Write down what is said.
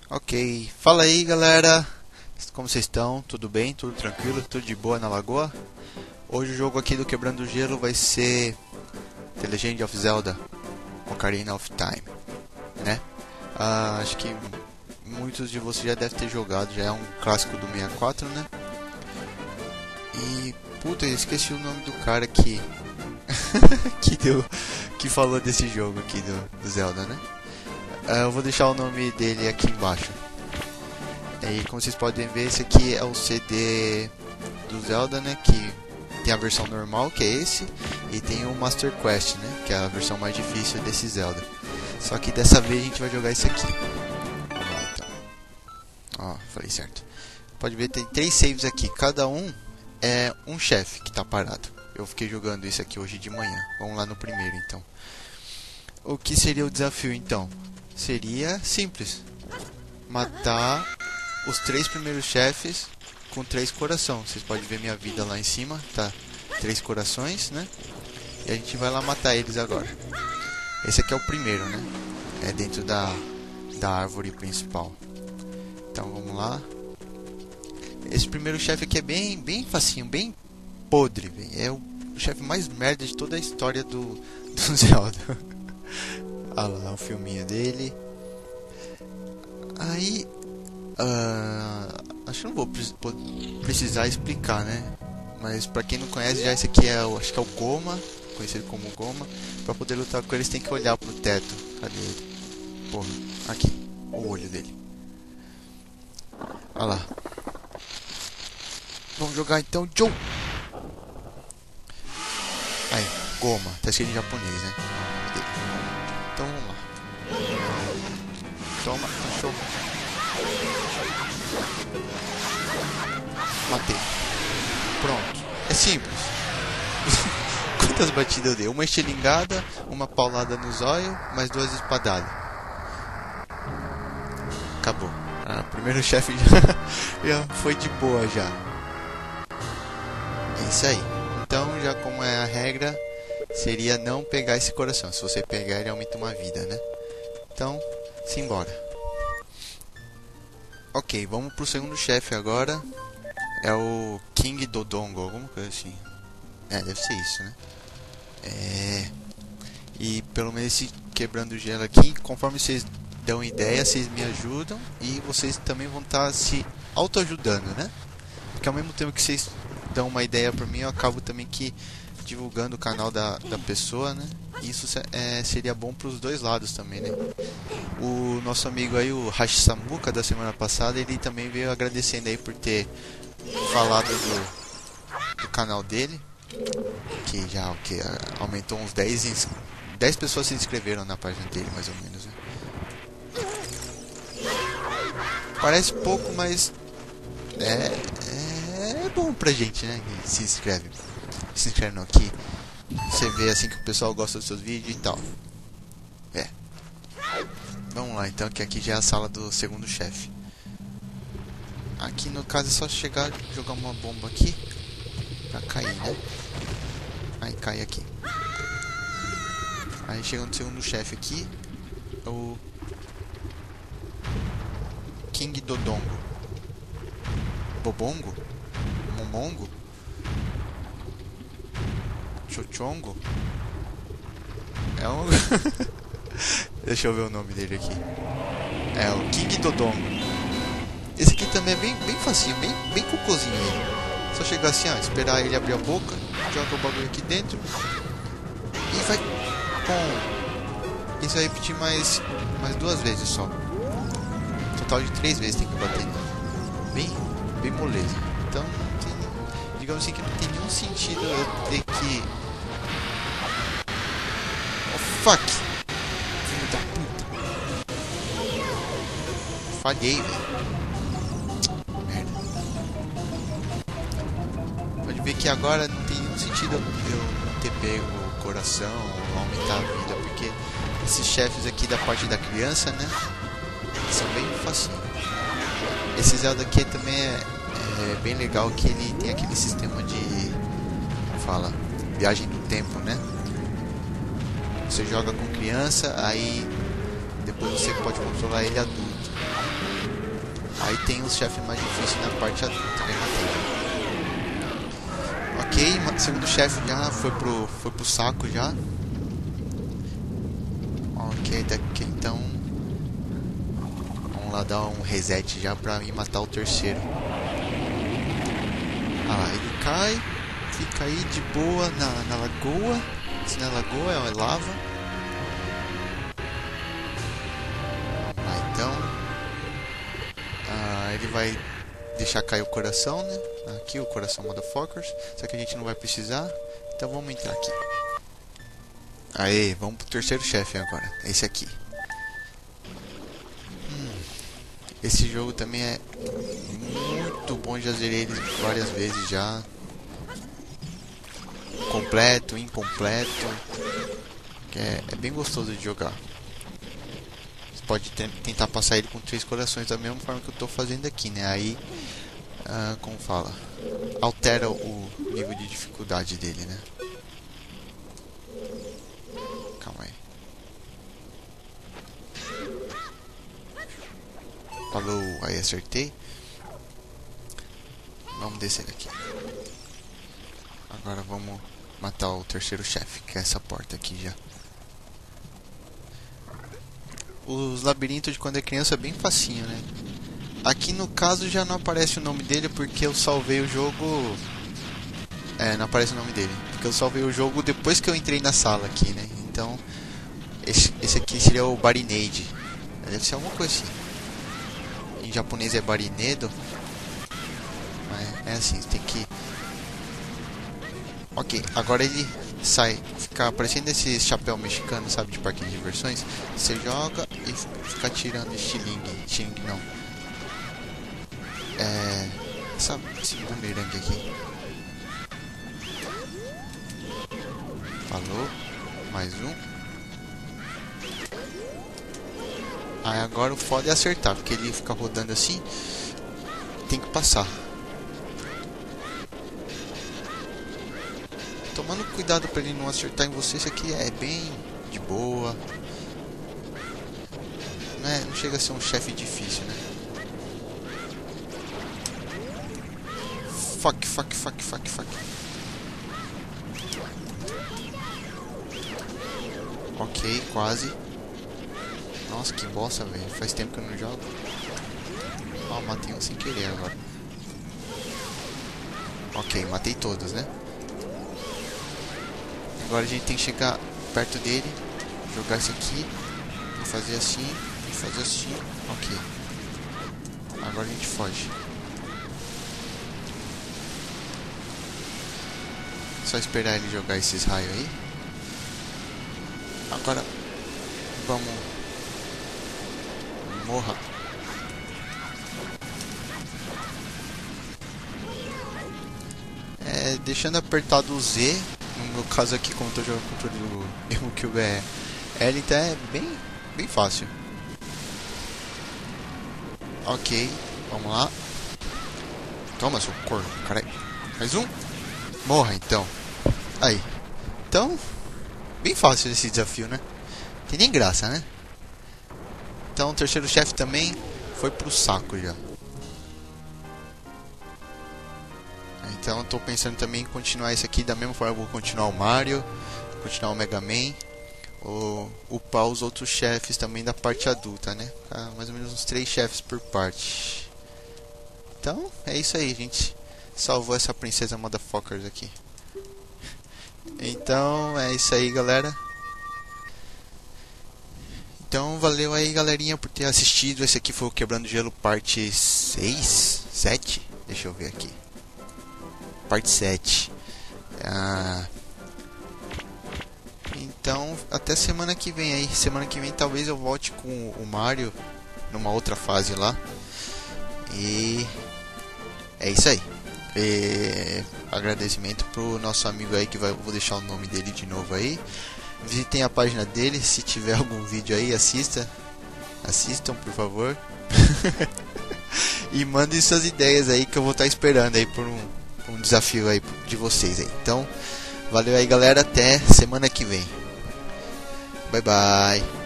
Ok, fala aí galera, como vocês estão? Tudo bem? Tudo tranquilo? Tudo de boa na lagoa? Hoje o jogo aqui do Quebrando o Gelo vai ser The Legend of Zelda Ocarina of Time, né? Acho que muitos de vocês já devem ter jogado, já é um clássico do 64, né? E, puta, eu esqueci o nome do cara que que falou desse jogo aqui do Zelda, né? Eu vou deixar o nome dele aqui embaixo. E como vocês podem ver, esse aqui é o CD do Zelda, né? Que tem a versão normal, que é esse, e tem o Master Quest, né? Que é a versão mais difícil desse Zelda. Só que dessa vez a gente vai jogar esse aqui. Vamos lá, então. Ó, falei certo. Pode ver, tem 3 saves aqui. Cada um é um chefe que tá parado. Eu fiquei jogando isso aqui hoje de manhã. Vamos lá no primeiro, então. O que seria o desafio, então? Seria simples: matar os 3 primeiros chefes com 3 corações. Vocês podem ver minha vida lá em cima, tá? 3 corações, né? E a gente vai lá matar eles agora. Esse aqui é o primeiro, né? É dentro da árvore principal. Então vamos lá. Esse primeiro chefe aqui é bem facinho, bem podre, véio. É o chefe mais merda de toda a história do Zelda. Olha lá o filminho dele. Aí acho que não vou precisar explicar, né? Mas pra quem não conhece, já esse aqui é acho que é o Goma, conhecido como Goma. Pra poder lutar com eles tem que olhar pro teto. Cadê ele? Porra, aqui, o olho dele. Olha lá. Vamos jogar então, Joe! Aí, Goma, tá escrito em japonês, né? Então vamos lá. Toma, cachorro. Matei. Pronto. É simples. Quantas batidas eu dei? Uma estilingada, uma paulada no zóio, mais 2 espadadas. Acabou. Primeiro chefe já foi de boa já. É isso aí. Então, já como é a regra, seria não pegar esse coração. Se você pegar, ele aumenta uma vida, né? Então, simbora. Ok, vamos pro segundo chefe agora. É o King Dodongo, alguma coisa assim. Deve ser isso, né? E pelo menos esse quebrando o gelo aqui, conforme vocês dão ideia, vocês me ajudam. E vocês também vão estar se autoajudando, né? Porque ao mesmo tempo que vocês dão uma ideia pra mim, eu acabo também que divulgando o canal da pessoa, né? Isso seria bom para os dois lados também, né? O nosso amigo aí, o Hashisamuka, da semana passada, ele também veio agradecendo aí por ter falado do canal dele, que já aumentou uns 10 pessoas se inscreveram na página dele, mais ou menos, né? Parece pouco, mas é bom pra gente, né? Que se inscreve. Se inscreve não, aqui você vê assim que o pessoal gosta dos seus vídeos e tal. Vamos lá então, que aqui já é a sala do segundo chefe. Aqui no caso é só chegar, jogar uma bomba aqui pra cair, né? Aí cai aqui. Aí chega no segundo chefe aqui, o King Dodongo. Bobongo? Momongo? Chochongo? É um... Deixa eu ver o nome dele aqui. É o King Dodongo. Esse aqui também é bem facinho, bem cocôzinho ele. Só chegar assim, ó, esperar ele abrir a boca, joga o bagulho aqui dentro e vai. Bom, isso vai repetir mais 2 vezes só. Total de 3 vezes tem que bater. Bem moleza. Então, digamos assim que não tem nenhum sentido eu ter que... Oh, fuck! Filho da puta! Falhei, velho. Merda. Pode ver que agora não tem nenhum sentido eu não ter pego o coração ou aumentar a vida, porque esses chefes aqui da parte da criança, né? São bem facinhos. Esse Zelda aqui também é bem legal, que ele tem aquele sistema de... viagem do tempo, né? Você joga com criança, aí depois você pode controlar ele adulto. Aí tem os chefes mais difíceis na parte adulta, né? Ok, o segundo chefe já foi pro saco já. Ok, daqui então vamos lá dar um reset já pra ir matar o terceiro. Ah lá, ele cai, fica aí de boa na lagoa. Se na lagoa é lava. Vamos lá então. Ele vai deixar cair o coração, né? Aqui o coração motherfuckers. Só que a gente não vai precisar. Então vamos entrar aqui. Aê, vamos pro terceiro chefe agora. Esse aqui. Esse jogo também é muito bom. Já zerei ele várias vezes já. Completo, incompleto. Que é bem gostoso de jogar. Você pode tentar passar ele com 3 corações da mesma forma que eu estou fazendo aqui, né? Aí, como fala, altera o nível de dificuldade dele, né? Calma aí. Falou, aí acertei. Vamos descer aqui. Agora vamos matar o terceiro chefe, que é essa porta aqui já. Os labirintos de quando é criança é bem facinho, né? Aqui no caso já não aparece o nome dele porque eu salvei o jogo... não aparece o nome dele. Porque eu salvei o jogo depois que eu entrei na sala aqui, né? Então, esse aqui seria o Barinade. Deve ser alguma coisa assim. Em japonês é Barinedo. Mas é assim, você tem que... Ok, agora ele sai, fica parecendo esse chapéu mexicano, sabe, de parque de diversões. Você joga e fica tirando estilingue. Estilingue não. Esse bumerangue aqui. Falou. Mais um. Aí agora o foda é acertar, porque ele fica rodando assim. Tem que passar. Tomando cuidado para ele não acertar em você, isso aqui é bem de boa. Não chega a ser um chefe difícil, né? Fuck. Ok, quase. Nossa, que bosta, velho. Faz tempo que eu não jogo. Matei um sem querer agora. Ok, matei todos, né? Agora a gente tem que chegar perto dele, jogar isso aqui, e fazer assim, e fazer assim. Ok. Agora a gente foge. Só esperar ele jogar esses raios aí. Agora vamos... Morra. Deixando apertado o Z. No meu caso aqui, como eu tô jogando controle do GameCube L, então é bem fácil. Ok, vamos lá. Toma, seu corno, caralho. Mais um. Morra, então. Aí. Então, bem fácil esse desafio, né? Tem nem graça, né? Então, o terceiro chefe também foi pro saco já. Então, eu tô pensando também em continuar esse aqui da mesma forma. Eu vou continuar o Mario, continuar o Mega Man, ou upar os outros chefes também da parte adulta, né? Mais ou menos uns 3 chefes por parte. Então, é isso aí, gente. Salvou essa princesa motherfuckers aqui. Então, é isso aí, galera. Então, valeu aí, galerinha, por ter assistido. Esse aqui foi o Quebrando Gelo parte 6? 7? Deixa eu ver aqui. Parte 7. Então, até semana que vem aí. Semana que vem talvez eu volte com o Mario numa outra fase lá. E é isso aí. Agradecimento pro nosso amigo aí, que vou deixar o nome dele de novo aí. Visitem a página dele, se tiver algum vídeo aí, assistam, por favor. E mandem suas ideias aí, que eu vou estar esperando aí por um desafio aí de vocês aí. Então, valeu aí, galera, até semana que vem. Bye bye.